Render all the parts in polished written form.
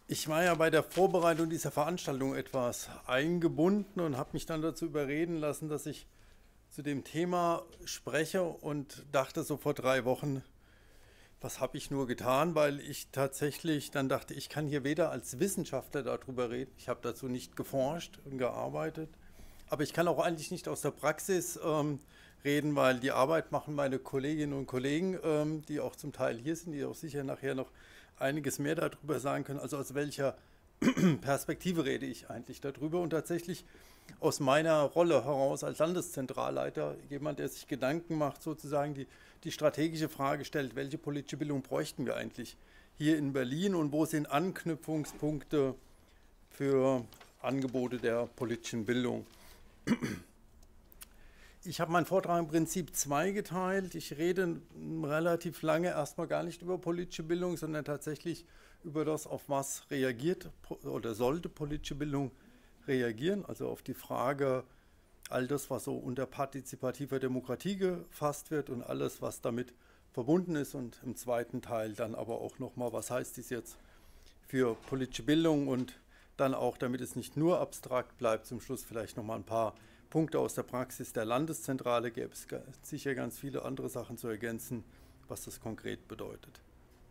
Ich war ja bei der Vorbereitung dieser Veranstaltung etwas eingebunden und habe mich dann dazu überreden lassen, dass ich zu dem Thema spreche und dachte so vor 3 Wochen, was habe ich nur getan, weil ich tatsächlich dann dachte, ich kann hier weder als Wissenschaftler darüber reden, ich habe dazu nicht geforscht und gearbeitet, aber ich kann auch eigentlich nicht aus der Praxis reden, weil die Arbeit machen meine Kolleginnen und Kollegen, die auch zum Teil hier sind, die auch sicher nachher noch einiges mehr darüber sagen können. Also aus welcher Perspektive rede ich eigentlich darüber? Und tatsächlich aus meiner Rolle heraus als Landeszentralleiter, jemand, der sich Gedanken macht, sozusagen die strategische Frage stellt, welche politische Bildung bräuchten wir eigentlich hier in Berlin und wo sind Anknüpfungspunkte für Angebote der politischen Bildung? Ich habe meinen Vortrag im Prinzip zweigeteilt. Ich rede relativ lange erstmal gar nicht über politische Bildung, sondern tatsächlich über das, auf was reagiert oder sollte politische Bildung reagieren. Also auf die Frage, all das, was so unter partizipativer Demokratie gefasst wird und alles, was damit verbunden ist. Und im zweiten Teil dann aber auch nochmal, was heißt dies jetzt für politische Bildung und dann auch, damit es nicht nur abstrakt bleibt, zum Schluss vielleicht nochmal ein paar Punkte aus der Praxis der Landeszentrale, gäbe es sicher ganz viele andere Sachen zu ergänzen, was das konkret bedeutet.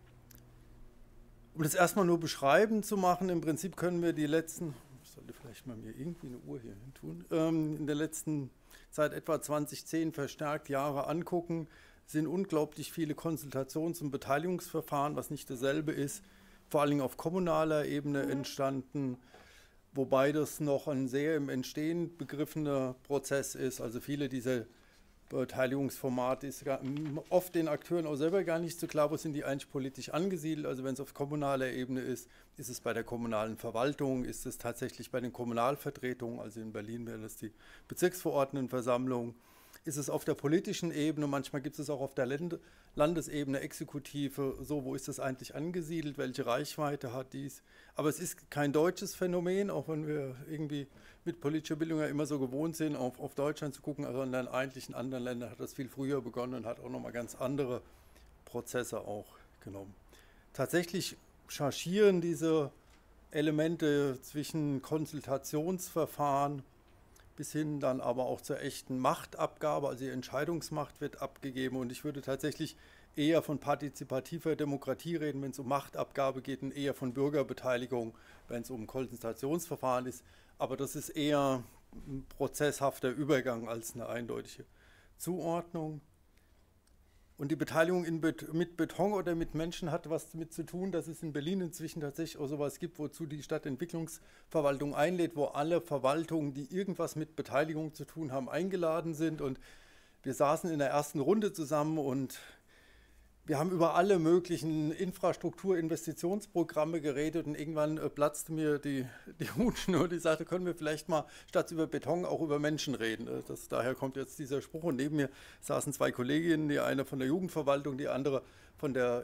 Um das erstmal nur beschreiben zu machen, im Prinzip können wir die letzten, ich sollte vielleicht mal mir irgendwie eine Uhr hier hin tun, in der letzten Zeit etwa 2010 verstärkt Jahre angucken, sind unglaublich viele Konsultations- und Beteiligungsverfahren, was nicht dasselbe ist, vor allem auf kommunaler Ebene entstanden, wobei das noch ein sehr im Entstehen begriffener Prozess ist. Also viele dieser Beteiligungsformate ist oft den Akteuren auch selber gar nicht so klar, wo sind die eigentlich politisch angesiedelt. Also wenn es auf kommunaler Ebene ist es bei der kommunalen Verwaltung, ist es tatsächlich bei den Kommunalvertretungen, also in Berlin wäre das die Bezirksverordnetenversammlung, ist es auf der politischen Ebene, manchmal gibt es auch auf der Landesebene, Exekutive, so, wo ist das eigentlich angesiedelt, welche Reichweite hat dies. Aber es ist kein deutsches Phänomen, auch wenn wir irgendwie mit politischer Bildung ja immer so gewohnt sind, auf Deutschland zu gucken, also eigentlich in anderen Ländern hat das viel früher begonnen und hat auch nochmal ganz andere Prozesse auch genommen. Tatsächlich chargieren diese Elemente zwischen Konsultationsverfahren bis hin dann aber auch zur echten Machtabgabe, also die Entscheidungsmacht wird abgegeben und ich würde tatsächlich eher von partizipativer Demokratie reden, wenn es um Machtabgabe geht und eher von Bürgerbeteiligung, wenn es um Konsultationsverfahren ist, aber das ist eher ein prozesshafter Übergang als eine eindeutige Zuordnung. Und die Beteiligung mit Beton oder mit Menschen hat was damit zu tun, dass es in Berlin inzwischen tatsächlich auch sowas gibt, wozu die Stadtentwicklungsverwaltung einlädt, wo alle Verwaltungen, die irgendwas mit Beteiligung zu tun haben, eingeladen sind. Und wir saßen in der ersten Runde zusammen und wir haben über alle möglichen Infrastrukturinvestitionsprogramme geredet und irgendwann platzte mir die Hutschnur und die sagte, können wir vielleicht mal statt über Beton auch über Menschen reden. Daher kommt jetzt dieser Spruch und neben mir saßen zwei Kolleginnen, die eine von der Jugendverwaltung, die andere von der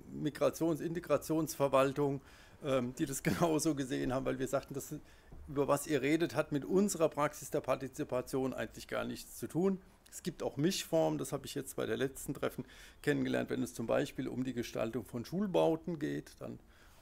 Integrationsverwaltung, die das genauso gesehen haben, weil wir sagten, das, über was ihr redet, hat mit unserer Praxis der Partizipation eigentlich gar nichts zu tun. Es gibt auch Mischformen, das habe ich jetzt bei der letzten Treffen kennengelernt, wenn es zum Beispiel um die Gestaltung von Schulbauten geht, dann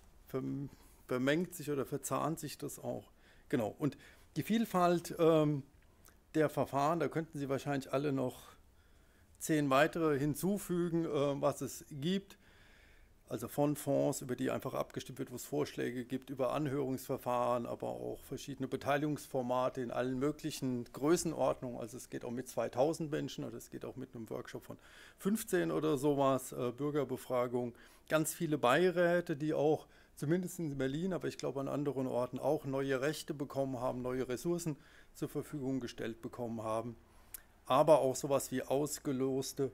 vermengt sich oder verzahnt sich das auch. Genau, und die Vielfalt der Verfahren, da könnten Sie wahrscheinlich alle noch 10 weitere hinzufügen, was es gibt. Also von Fonds, über die einfach abgestimmt wird, wo es Vorschläge gibt, über Anhörungsverfahren, aber auch verschiedene Beteiligungsformate in allen möglichen Größenordnungen. Also es geht auch mit 2000 Menschen oder es geht auch mit einem Workshop von 15 oder sowas, Bürgerbefragung. Ganz viele Beiräte, die auch zumindest in Berlin, aber ich glaube an anderen Orten auch neue Rechte bekommen haben, neue Ressourcen zur Verfügung gestellt bekommen haben. Aber auch sowas wie ausgeloste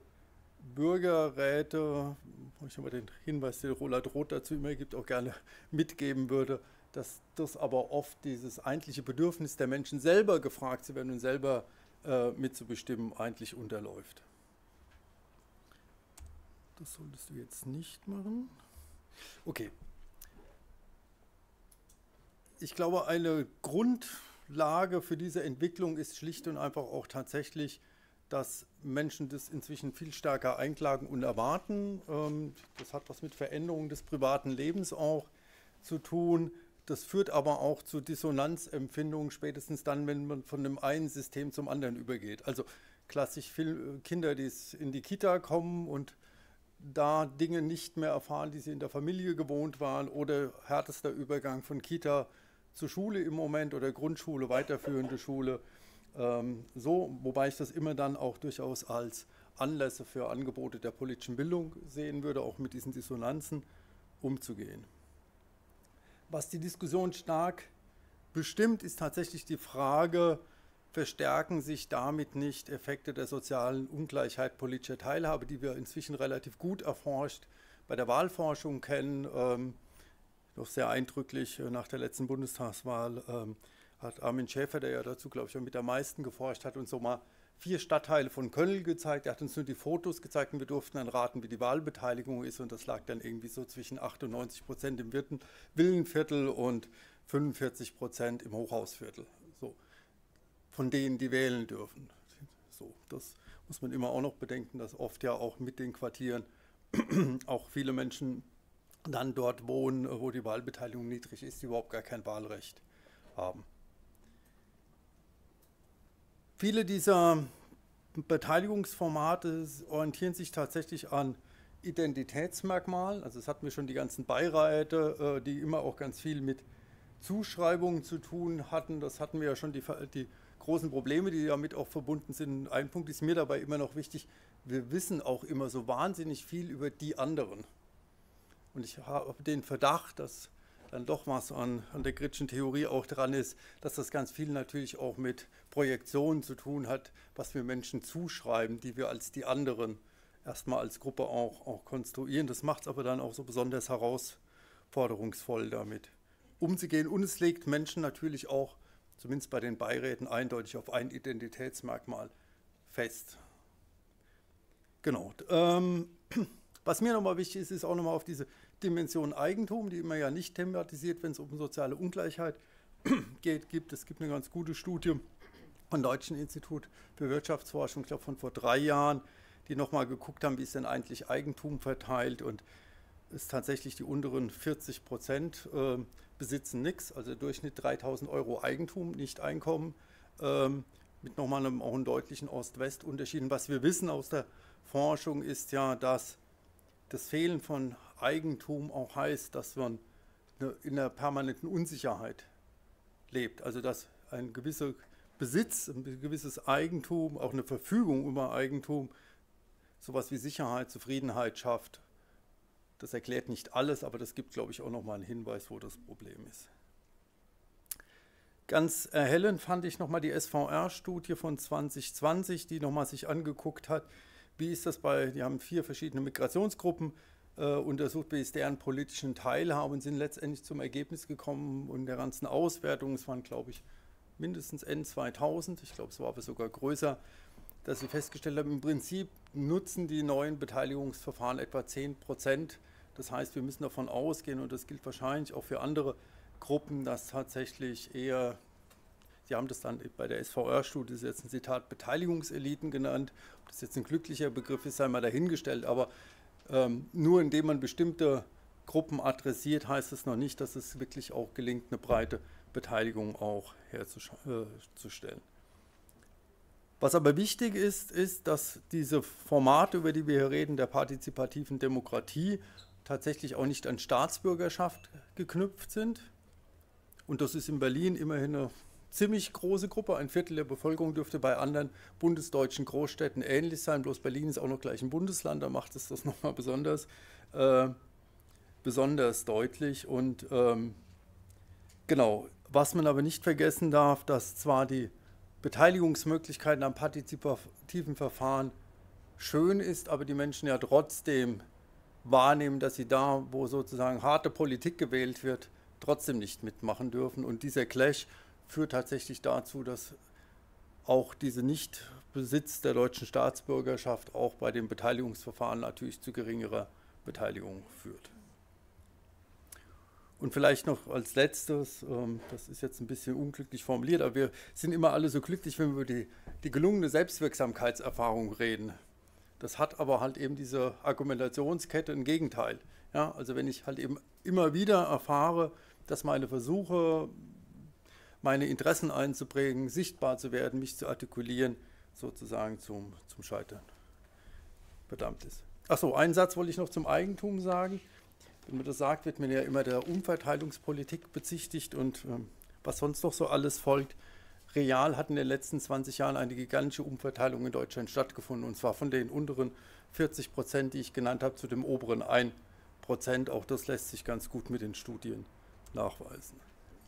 Bürgerräte, wo ich immer den Hinweis, den Roland Roth dazu immer gibt, auch gerne mitgeben würde, dass das aber oft dieses eigentliche Bedürfnis der Menschen selber gefragt zu werden und selber mitzubestimmen eigentlich unterläuft. Das solltest du jetzt nicht machen. Okay. Ich glaube, eine Grundlage für diese Entwicklung ist schlicht und einfach auch tatsächlich, dass Menschen das inzwischen viel stärker einklagen und erwarten. Das hat was mit Veränderung des privaten Lebens auch zu tun. Das führt aber auch zu Dissonanzempfindungen, spätestens dann, wenn man von dem einen System zum anderen übergeht. Also klassisch viele Kinder, die in die Kita kommen und da Dinge nicht mehr erfahren, die sie in der Familie gewohnt waren, oder härtester Übergang von Kita zur Schule im Moment oder Grundschule, weiterführende Schule. Wobei ich das immer dann auch durchaus als Anlässe für Angebote der politischen Bildung sehen würde, auch mit diesen Dissonanzen umzugehen. Was die Diskussion stark bestimmt, ist tatsächlich die Frage, verstärken sich damit nicht Effekte der sozialen Ungleichheit politischer Teilhabe, die wir inzwischen relativ gut erforscht bei der Wahlforschung kennen. Doch sehr eindrücklich nach der letzten Bundestagswahl hat Armin Schäfer, der ja dazu, glaube ich, mit am meisten geforscht hat, uns so mal 4 Stadtteile von Köln gezeigt. Er hat uns nur die Fotos gezeigt und wir durften dann raten, wie die Wahlbeteiligung ist. Und das lag dann irgendwie so zwischen 98% im Villenviertel und 45% im Hochhausviertel. So, von denen, die wählen dürfen. So, das muss man immer auch noch bedenken, dass oft ja auch mit den Quartieren auch viele Menschen dann dort wohnen, wo die Wahlbeteiligung niedrig ist, die überhaupt gar kein Wahlrecht haben. Viele dieser Beteiligungsformate orientieren sich tatsächlich an Identitätsmerkmalen. Also es hatten wir schon die ganzen Beiräte, die immer auch ganz viel mit Zuschreibungen zu tun hatten. Das hatten wir ja schon, die großen Probleme, die damit auch verbunden sind. Ein Punkt ist mir dabei immer noch wichtig, wir wissen auch immer so wahnsinnig viel über die anderen. Und ich habe den Verdacht, dass dann doch was an der Gritschen Theorie auch dran ist, dass das ganz viel natürlich auch mit Projektionen zu tun hat, was wir Menschen zuschreiben, die wir als die anderen erstmal als Gruppe auch konstruieren. Das macht es aber dann auch so besonders herausforderungsvoll, damit umzugehen. Und es legt Menschen natürlich auch, zumindest bei den Beiräten, eindeutig auf ein Identitätsmerkmal fest. Genau. Was mir nochmal wichtig ist, ist auch nochmal auf diese Dimension Eigentum, die immer ja nicht thematisiert, wenn es um soziale Ungleichheit geht. Es gibt eine ganz gute Studie vom Deutschen Institut für Wirtschaftsforschung, ich glaube von vor 3 Jahren, die nochmal geguckt haben, wie ist denn eigentlich Eigentum verteilt, und es ist tatsächlich die unteren 40% besitzen nichts, also der Durchschnitt 3.000 € Eigentum, nicht Einkommen, mit nochmal auch einem deutlichen Ost-West-Unterschied. Was wir wissen aus der Forschung ist ja, dass das Fehlen von Eigentum auch heißt, dass man in einer permanenten Unsicherheit lebt. Also dass ein gewisser Besitz, ein gewisses Eigentum, auch eine Verfügung über Eigentum, sowas wie Sicherheit, Zufriedenheit schafft. Das erklärt nicht alles, aber das gibt, glaube ich, auch nochmal einen Hinweis, wo das Problem ist. Ganz erhellend fand ich nochmal die SVR-Studie von 2020, die nochmal sich angeguckt hat, wie ist das die haben 4 verschiedene Migrationsgruppen untersucht, wie ist deren politischen Teilhabe, und sind letztendlich zum Ergebnis gekommen und der ganzen Auswertung, es waren, glaube ich, mindestens N2000, ich glaube, es war aber sogar größer, dass sie festgestellt haben, im Prinzip nutzen die neuen Beteiligungsverfahren etwa 10%. Das heißt, wir müssen davon ausgehen, und das gilt wahrscheinlich auch für andere Gruppen, dass tatsächlich eher, Sie haben das dann bei der SVR-Studie, das ist jetzt ein Zitat, Beteiligungseliten genannt. Ob das jetzt ein glücklicher Begriff ist, sei mal dahingestellt, aber nur indem man bestimmte Gruppen adressiert, heißt es noch nicht, dass es wirklich auch gelingt, eine breite Beteiligung auch herzustellen. Was aber wichtig ist, ist, dass diese Formate, über die wir hier reden, der partizipativen Demokratie, tatsächlich auch nicht an Staatsbürgerschaft geknüpft sind. Und das ist in Berlin immerhin eine ziemlich große Gruppe. 1/4 der Bevölkerung dürfte bei anderen bundesdeutschen Großstädten ähnlich sein. Bloß Berlin ist auch noch gleich ein Bundesland, da macht es das nochmal besonders deutlich. Und genau, was man aber nicht vergessen darf, dass zwar die Beteiligungsmöglichkeiten am partizipativen Verfahren schön ist, aber die Menschen ja trotzdem wahrnehmen, dass sie da, wo sozusagen harte Politik gewählt wird, trotzdem nicht mitmachen dürfen. Und dieser Clash führt tatsächlich dazu, dass auch dieser Nichtbesitz der deutschen Staatsbürgerschaft auch bei den Beteiligungsverfahren natürlich zu geringerer Beteiligung führt. Und vielleicht noch als letztes, das ist jetzt ein bisschen unglücklich formuliert, aber wir sind immer alle so glücklich, wenn wir über die gelungene Selbstwirksamkeitserfahrung reden. Das hat aber halt eben diese Argumentationskette ein Gegenteil. Ja, also wenn ich halt eben immer wieder erfahre, dass meine Versuche, meine Interessen einzubringen, sichtbar zu werden, mich zu artikulieren, sozusagen zum Scheitern verdammt ist. Achso, einen Satz wollte ich noch zum Eigentum sagen. Wenn man das sagt, wird man ja immer der Umverteilungspolitik bezichtigt und was sonst noch so alles folgt. Real hat in den letzten 20 Jahren eine gigantische Umverteilung in Deutschland stattgefunden, und zwar von den unteren 40%, die ich genannt habe, zu dem oberen 1%. Auch das lässt sich ganz gut mit den Studien nachweisen.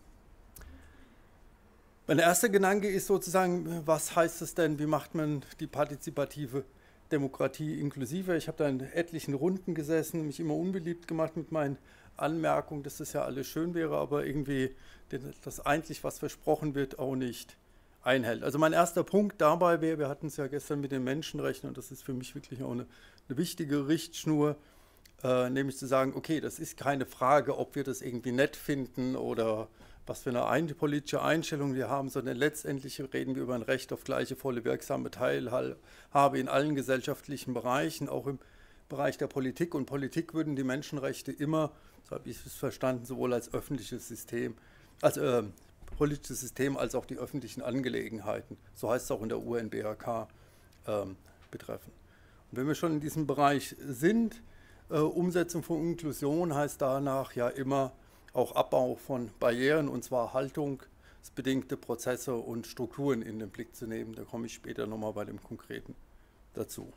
Mein erster Gedanke ist sozusagen, was heißt es denn, wie macht man die partizipative Demokratie inklusiver? Ich habe da in etlichen Runden gesessen, mich immer unbeliebt gemacht mit meinen Anmerkungen, dass das ja alles schön wäre, aber irgendwie das eigentlich, was versprochen wird, auch nicht einhält. Also mein erster Punkt dabei wäre, wir hatten es ja gestern mit den Menschenrechten, und das ist für mich wirklich auch eine wichtige Richtschnur, nämlich zu sagen, okay, das ist keine Frage, ob wir das irgendwie nett finden oder was für eine politische Einstellung wir haben, sondern letztendlich reden wir über ein Recht auf gleiche, volle, wirksame Teilhabe in allen gesellschaftlichen Bereichen, auch im Bereich der Politik. Und Politik würden die Menschenrechte immer, so habe ich es verstanden, sowohl als öffentliches System, als politisches System, als auch die öffentlichen Angelegenheiten, so heißt es auch in der UNBHK, betreffen. Und wenn wir schon in diesem Bereich sind, Umsetzung von Inklusion heißt danach ja immer auch Abbau von Barrieren, und zwar haltungsbedingte Prozesse und Strukturen in den Blick zu nehmen. Da komme ich später nochmal bei dem Konkreten dazu.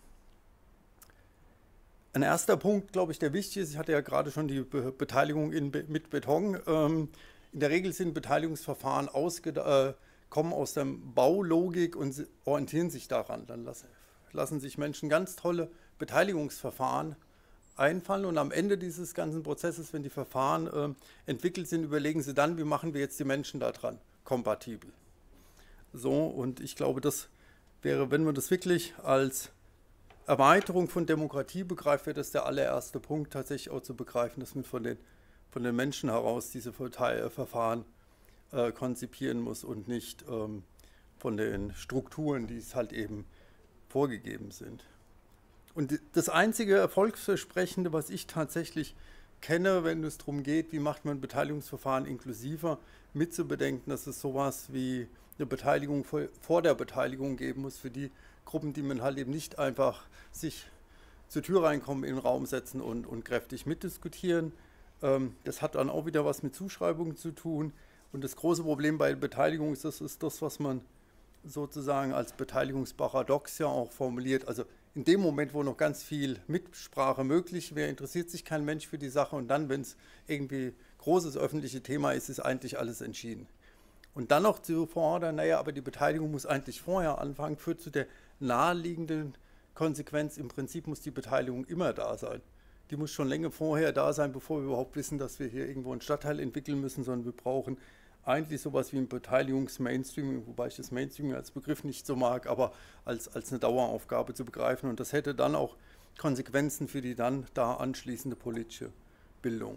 Ein erster Punkt, glaube ich, der wichtig ist, ich hatte ja gerade schon die Beteiligung mit Beton. In der Regel sind Beteiligungsverfahren kommen aus der Baulogik und orientieren sich daran. Dann lassen sich Menschen ganz tolle Beteiligungsverfahren einfallen, und am Ende dieses ganzen Prozesses, wenn die Verfahren entwickelt sind, überlegen sie dann, wie machen wir jetzt die Menschen daran kompatibel. So, und ich glaube, das wäre, wenn man das wirklich als Erweiterung von Demokratie begreift, wäre das der allererste Punkt, tatsächlich auch zu begreifen, dass man von den Menschen heraus diese Verfahren konzipieren muss und nicht von den Strukturen, die es halt eben vorgegeben sind. Und das einzige Erfolgsversprechende, was ich tatsächlich kenne, wenn es darum geht, wie macht man Beteiligungsverfahren inklusiver, mitzubedenken, dass es sowas wie eine Beteiligung vor der Beteiligung geben muss für die Gruppen, die man halt eben nicht einfach sich zur Tür reinkommen, in den Raum setzen und kräftig mitdiskutieren. Das hat dann auch wieder was mit Zuschreibungen zu tun. Und das große Problem bei Beteiligung ist das, was man sozusagen als Beteiligungsparadox ja auch formuliert. Also in dem Moment, wo noch ganz viel Mitsprache möglich wäre, interessiert sich kein Mensch für die Sache, und dann, wenn es irgendwie großes öffentliches Thema ist, ist eigentlich alles entschieden. Und dann noch zu fordern, naja, aber die Beteiligung muss eigentlich vorher anfangen, führt zu der naheliegenden Konsequenz, im Prinzip muss die Beteiligung immer da sein. Die muss schon länger vorher da sein, bevor wir überhaupt wissen, dass wir hier irgendwo einen Stadtteil entwickeln müssen, sondern wir brauchen eigentlich sowas wie ein Beteiligungs-Mainstreaming, wobei ich das Mainstreaming als Begriff nicht so mag, aber als eine Daueraufgabe zu begreifen. Und das hätte dann auch Konsequenzen für die dann da anschließende politische Bildung.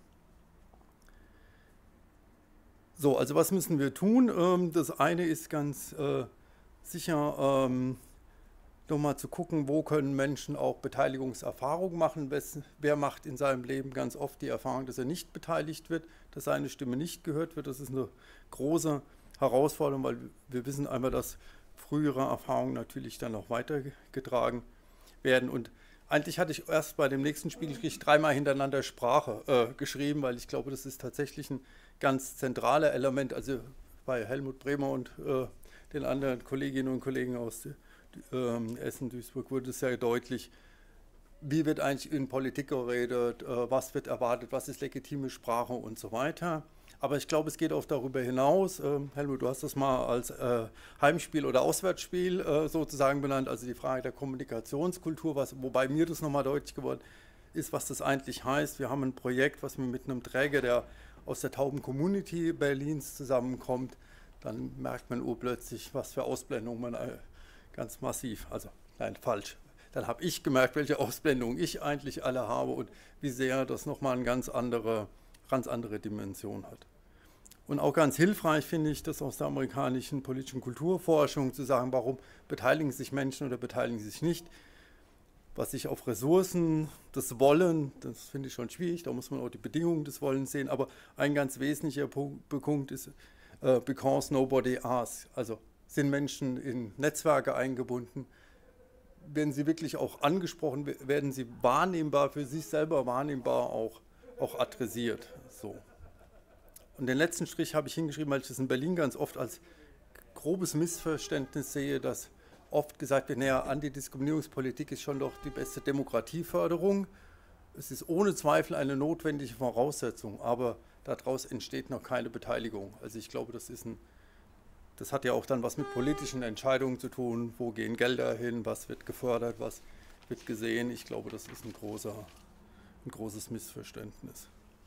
So, also was müssen wir tun? Das eine ist ganz sicher nochmal zu gucken, wo können Menschen auch Beteiligungserfahrung machen. Wer macht in seinem Leben ganz oft die Erfahrung, dass er nicht beteiligt wird, dass seine Stimme nicht gehört wird. Das ist eine große Herausforderung, weil wir wissen einmal, dass frühere Erfahrungen natürlich dann auch weitergetragen werden. Und eigentlich hatte ich erst bei dem nächsten Spiegelgericht 3-mal hintereinander Sprache geschrieben, weil ich glaube, das ist tatsächlich ein ganz zentrales Element. Also bei Helmut Bremer und den anderen Kolleginnen und Kollegen aus Essen, Duisburg wurde es sehr deutlich, wie wird eigentlich in Politik geredet, was wird erwartet, was ist legitime Sprache und so weiter. Aber ich glaube, es geht auch darüber hinaus. Helmut, du hast das mal als Heimspiel oder Auswärtsspiel sozusagen benannt, also die Frage der Kommunikationskultur, wobei mir das nochmal deutlich geworden ist, was das eigentlich heißt. Wir haben ein Projekt, was wir mit einem Träger, der aus der Tauben Community Berlins zusammenkommt, dann merkt man urplötzlich, was für Ausblendung man ganz massiv, also nein, falsch. Dann habe ich gemerkt, welche Ausblendungen ich eigentlich alle habe und wie sehr das nochmal eine ganz andere Dimension hat. Und auch ganz hilfreich finde ich das aus der amerikanischen politischen Kulturforschung zu sagen, warum beteiligen sich Menschen oder beteiligen sich nicht. was sich auf Ressourcen, das Wollen, das finde ich schon schwierig, da muss man auch die Bedingungen des Wollens sehen, aber ein ganz wesentlicher Punkt ist, because nobody asks, also sind Menschen in Netzwerke eingebunden, werden sie wirklich auch angesprochen, werden sie wahrnehmbar, für sich selber wahrnehmbar auch adressiert. So. Und den letzten Strich habe ich hingeschrieben, weil ich das in Berlin ganz oft als grobes Missverständnis sehe, dass oft gesagt wird, naja, Antidiskriminierungspolitik ist schon doch die beste Demokratieförderung. Es ist ohne Zweifel eine notwendige Voraussetzung, aber daraus entsteht noch keine Beteiligung. Also ich glaube, das hat ja auch dann was mit politischen Entscheidungen zu tun. Wo gehen Gelder hin, was wird gefördert, was wird gesehen. Ich glaube, das ist ein großes Missverständnis.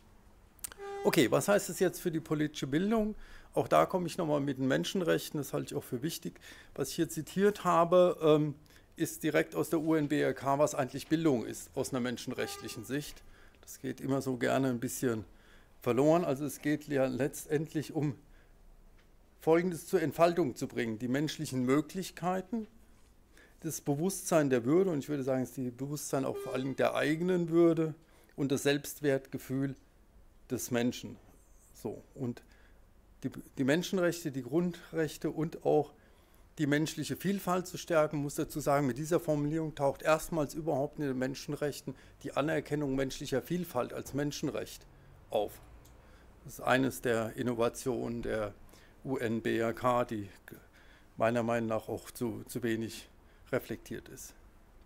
Okay, was heißt das jetzt für die politische Bildung? Auch da komme ich nochmal mit den Menschenrechten, das halte ich auch für wichtig. Was ich hier zitiert habe, ist direkt aus der UNBRK, was eigentlich Bildung ist, aus einer menschenrechtlichen Sicht. Das geht immer so gerne ein bisschen verloren. Also es geht ja letztendlich um Folgendes zur Entfaltung zu bringen: die menschlichen Möglichkeiten, das Bewusstsein der Würde, und ich würde sagen, es ist das Bewusstsein auch vor allem der eigenen Würde und das Selbstwertgefühl des Menschen. So. Und die Menschenrechte, die Grundrechte und auch die menschliche Vielfalt zu stärken, muss dazu sagen, mit dieser Formulierung taucht erstmals überhaupt in den Menschenrechten die Anerkennung menschlicher Vielfalt als Menschenrecht auf. Das ist eines der Innovationen der UNBRK, die meiner Meinung nach auch zu wenig reflektiert ist.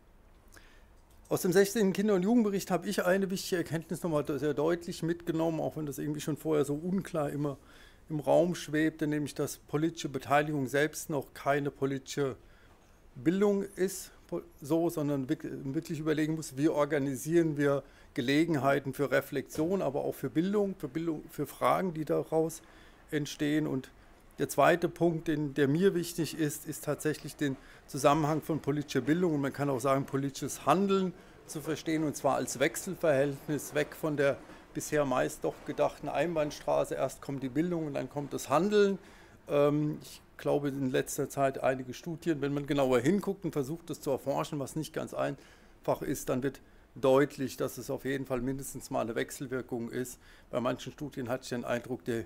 Aus dem 16. Kinder- und Jugendbericht habe ich eine wichtige Erkenntnis nochmal sehr deutlich mitgenommen, auch wenn das irgendwie schon vorher so unklar immer im Raum schwebte, nämlich dass politische Beteiligung selbst noch keine politische Bildung ist, so, sondern wirklich überlegen muss, wie organisieren wir Gelegenheiten für Reflexion, aber auch für Bildung, für Fragen, die daraus entstehen. Und der zweite Punkt, der mir wichtig ist, ist tatsächlich den Zusammenhang von politischer Bildung und man kann auch sagen, politisches Handeln zu verstehen, und zwar als Wechselverhältnis weg von der bisher meist doch gedachten Einbahnstraße. Erst kommt die Bildung und dann kommt das Handeln. Ich glaube, in letzter Zeit einige Studien, wenn man genauer hinguckt und versucht, das zu erforschen, was nicht ganz einfach ist, dann wird deutlich, dass es auf jeden Fall mindestens mal eine Wechselwirkung ist. Bei manchen Studien hatte ich den Eindruck, der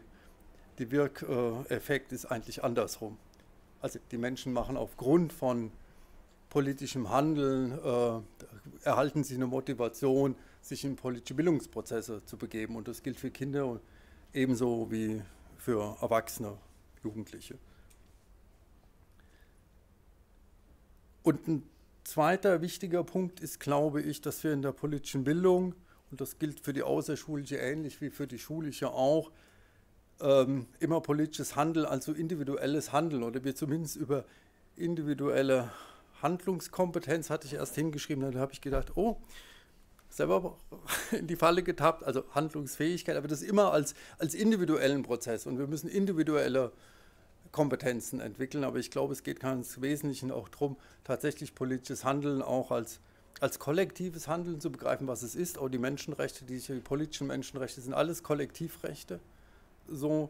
Wirkeffekt ist eigentlich andersrum. Also die Menschen machen aufgrund von politischem Handeln, erhalten sie eine Motivation, sich in politische Bildungsprozesse zu begeben. Und das gilt für Kinder ebenso wie für Erwachsene, Jugendliche. Und ein zweiter wichtiger Punkt ist, glaube ich, dass wir in der politischen Bildung, und das gilt für die außerschulische ähnlich wie für die schulische auch, immer politisches Handeln, also individuelles Handeln, oder wir zumindest über individuelle Handlungskompetenz, hatte ich erst hingeschrieben, dann habe ich gedacht, oh, selber in die Falle getappt, also Handlungsfähigkeit, aber das immer als individuellen Prozess, und wir müssen individuelle Kompetenzen entwickeln, aber ich glaube, es geht ganz Wesentlichen auch darum, tatsächlich politisches Handeln auch als kollektives Handeln zu begreifen, was es ist. Auch die Menschenrechte, die politischen Menschenrechte sind alles Kollektivrechte. So,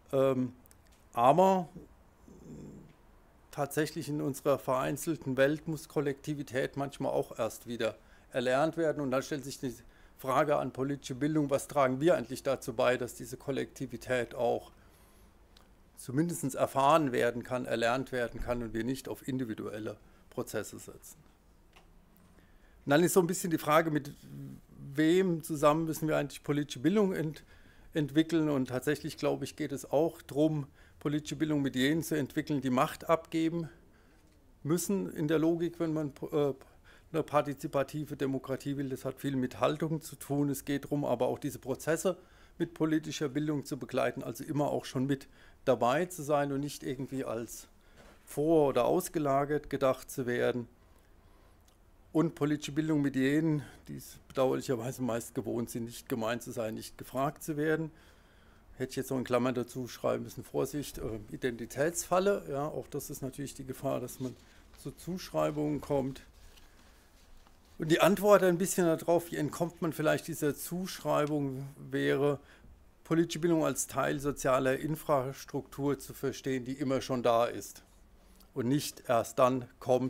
aber tatsächlich in unserer vereinzelten Welt muss Kollektivität manchmal auch erst wieder erlernt werden, und dann stellt sich die Frage an politische Bildung, was tragen wir eigentlich dazu bei, dass diese Kollektivität auch zumindest erfahren werden kann, erlernt werden kann und wir nicht auf individuelle Prozesse setzen. Und dann ist so ein bisschen die Frage, mit wem zusammen müssen wir eigentlich politische Bildung entwickeln, und tatsächlich, glaube ich, geht es auch darum, politische Bildung mit jenen zu entwickeln, die Macht abgeben müssen in der Logik, wenn man eine partizipative Demokratie will. Das hat viel mit Haltung zu tun. Es geht darum, aber auch diese Prozesse mit politischer Bildung zu begleiten, also immer auch schon mit dabei zu sein und nicht irgendwie als vor- oder ausgelagert gedacht zu werden. Und politische Bildung mit jenen, die es bedauerlicherweise meist gewohnt sind, nicht gemeint zu sein, nicht gefragt zu werden. Hätte ich jetzt noch in Klammern dazu schreiben müssen, Vorsicht, Identitätsfalle. Ja, auch das ist natürlich die Gefahr, dass man zu Zuschreibungen kommt. Und die Antwort ein bisschen darauf, wie entkommt man vielleicht dieser Zuschreibung, wäre, politische Bildung als Teil sozialer Infrastruktur zu verstehen, die immer schon da ist und nicht erst dann kommt,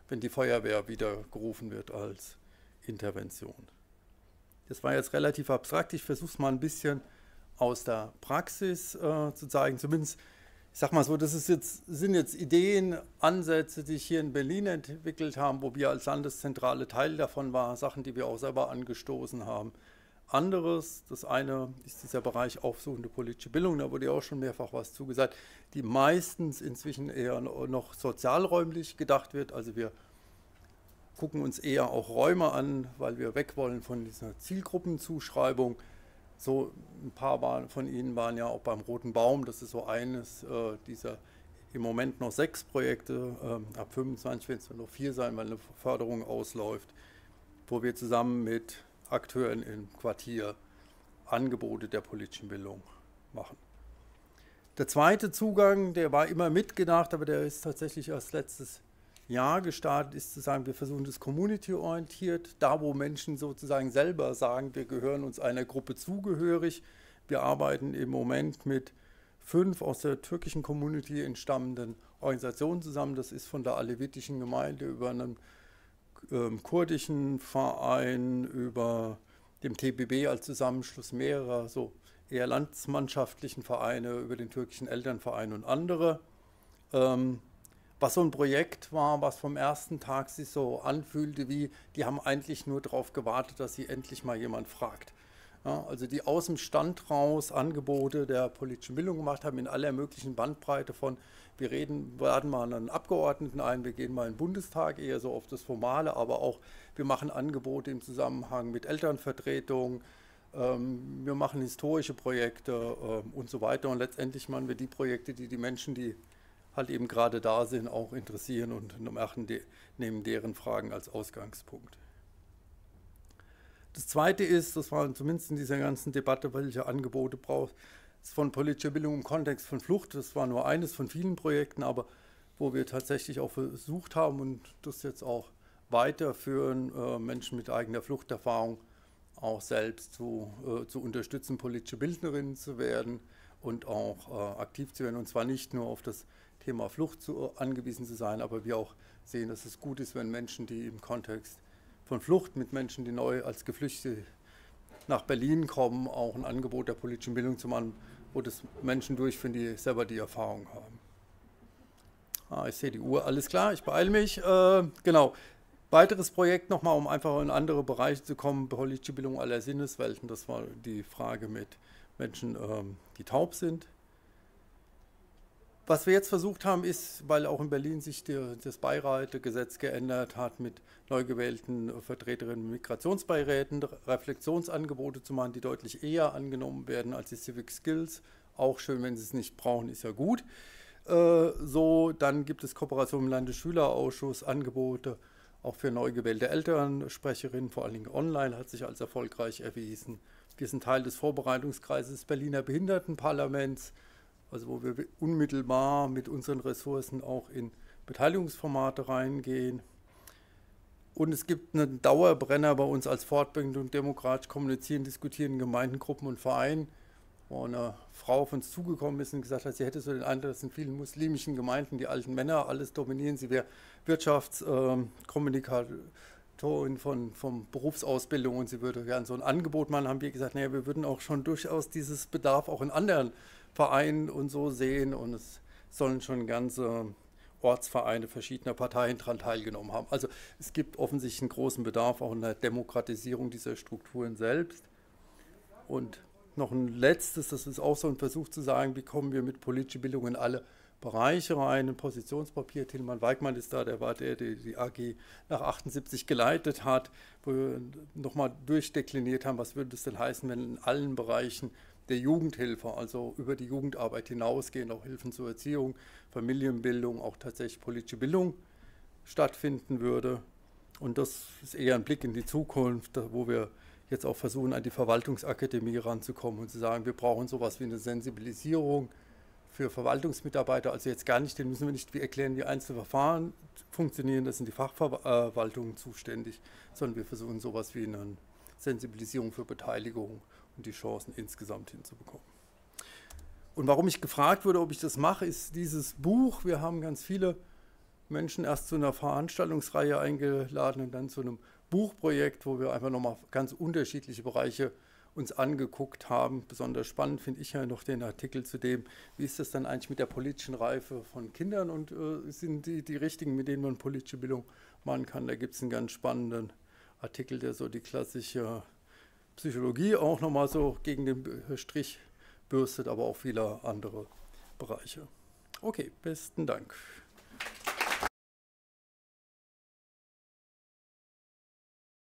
wenn die Feuerwehr wieder gerufen wird als Intervention. Das war jetzt relativ abstrakt. Ich versuche es mal ein bisschen aus der Praxis zu zeigen. Zumindest, ich sage mal so, sind jetzt Ideen, Ansätze, die sich hier in Berlin entwickelt haben, wo wir als Landeszentrale Teil davon waren, Sachen, die wir auch selber angestoßen haben. Anderes, das eine ist dieser Bereich aufsuchende politische Bildung, da wurde ja auch schon mehrfach was zugesagt, die meistens inzwischen eher noch sozialräumlich gedacht wird. Also wir gucken uns eher auch Räume an, weil wir weg wollen von dieser Zielgruppenzuschreibung. So ein paar von Ihnen waren ja auch beim Roten Baum, das ist so eines dieser im Moment noch 6 Projekte, ab 25 werden es noch 4 sein, weil eine Förderung ausläuft, wo wir zusammen mit Akteuren im Quartier Angebote der politischen Bildung machen. Der zweite Zugang, der war immer mitgedacht, aber der ist tatsächlich erst letztes Jahr gestartet, ist zu sagen, wir versuchen das community-orientiert, da wo Menschen sozusagen selber sagen, wir gehören uns einer Gruppe zugehörig. Wir arbeiten im Moment mit 5 aus der türkischen Community entstammenden Organisationen zusammen. Das ist von der alevitischen Gemeinde über einen kurdischen Verein, über dem TBB als Zusammenschluss mehrerer so eher landsmannschaftlichen Vereine, über den türkischen Elternverein und andere. Was so ein Projekt war, was vom ersten Tag sich so anfühlte, wie die haben eigentlich nur darauf gewartet, dass sie endlich mal jemand fragt. Ja, also die aus dem Stand raus Angebote der politischen Bildung gemacht haben in aller möglichen Bandbreite von, wir laden mal einen Abgeordneten ein, wir gehen mal in den Bundestag, eher so auf das Formale, aber auch wir machen Angebote im Zusammenhang mit Elternvertretung, wir machen historische Projekte und so weiter und letztendlich machen wir die Projekte, die die Menschen, die halt eben gerade da sind, auch interessieren und nehmen deren Fragen als Ausgangspunkt. Das Zweite ist, das war zumindest in dieser ganzen Debatte, welche Angebote braucht es von politischer Bildung im Kontext von Flucht. Das war nur eines von vielen Projekten, aber wo wir tatsächlich auch versucht haben und das jetzt auch weiterführen, Menschen mit eigener Fluchterfahrung auch selbst zu unterstützen, politische Bildnerinnen zu werden und auch aktiv zu werden. Und zwar nicht nur auf das Thema Flucht angewiesen zu sein, aber wir auch sehen, dass es gut ist, wenn Menschen, die im Kontext von Flucht mit Menschen, die neu als Geflüchtete nach Berlin kommen, auch ein Angebot der politischen Bildung zu machen, wo das Menschen durchführen, die selber die Erfahrung haben. Ich sehe die Uhr, alles klar, ich beeile mich. Genau. Weiteres Projekt nochmal, um einfach in andere Bereiche zu kommen, politische Bildung aller Sinneswelten, das war die Frage mit Menschen, die taub sind. Was wir jetzt versucht haben, ist, weil auch in Berlin sich das Beirätegesetz geändert hat, mit neu gewählten Vertreterinnen und Migrationsbeiräten Reflexionsangebote zu machen, die deutlich eher angenommen werden als die Civic Skills. Auch schön, wenn sie es nicht brauchen, ist ja gut. Dann gibt es Kooperation im Landesschülerausschuss, Angebote auch für neu gewählte Elternsprecherinnen, vor allen Dingen online, hat sich als erfolgreich erwiesen. Wir sind Teil des Vorbereitungskreises des Berliner Behindertenparlaments, also wo wir unmittelbar mit unseren Ressourcen auch in Beteiligungsformate reingehen. Und es gibt einen Dauerbrenner bei uns als Fortbildung demokratisch kommunizieren, diskutieren, Gemeindengruppen und Vereinen, wo eine Frau auf uns zugekommen ist und gesagt hat, sie hätte so den Eindruck, dass in vielen muslimischen Gemeinden die alten Männer alles dominieren. Sie wäre Wirtschaftskommunikatorin von Berufsausbildung und sie würde gerne so ein Angebot machen. Haben wir gesagt, naja, wir würden auch schon durchaus dieses Bedarf auch in anderen Vereinen und so sehen und es sollen schon ganze Ortsvereine verschiedener Parteien daran teilgenommen haben. Also es gibt offensichtlich einen großen Bedarf auch in der Demokratisierung dieser Strukturen selbst. Und noch ein letztes, das ist auch so ein Versuch zu sagen, wie kommen wir mit politischer Bildung in alle Bereiche rein. Ein Positionspapier, Tilman Weigmann ist da, der war der die AG nach 78 geleitet hat, wo wir nochmal durchdekliniert haben, was würde es denn heißen, wenn in allen Bereichen der Jugendhilfe, also über die Jugendarbeit hinausgehend auch Hilfen zur Erziehung, Familienbildung, auch tatsächlich politische Bildung stattfinden würde. Und das ist eher ein Blick in die Zukunft, wo wir jetzt auch versuchen, an die Verwaltungsakademie ranzukommen und zu sagen, wir brauchen sowas wie eine Sensibilisierung für Verwaltungsmitarbeiter, also jetzt gar nicht, den müssen wir nicht erklären, wie einzelne Verfahren funktionieren, das sind die Fachverwaltungen zuständig, sondern wir versuchen sowas wie eine Sensibilisierung für Beteiligung und die Chancen insgesamt hinzubekommen. Und warum ich gefragt wurde, ob ich das mache, ist dieses Buch. Wir haben ganz viele Menschen erst zu einer Veranstaltungsreihe eingeladen und dann zu einem Buchprojekt, wo wir einfach nochmal ganz unterschiedliche Bereiche uns angeguckt haben. Besonders spannend finde ich ja noch den Artikel zu dem, wie ist das dann eigentlich mit der politischen Reife von Kindern und sind die richtigen, mit denen man politische Bildung machen kann. Da gibt es einen ganz spannenden Artikel, der so die klassische Psychologie auch nochmal so gegen den Strich bürstet, aber auch viele andere Bereiche. Okay, besten Dank.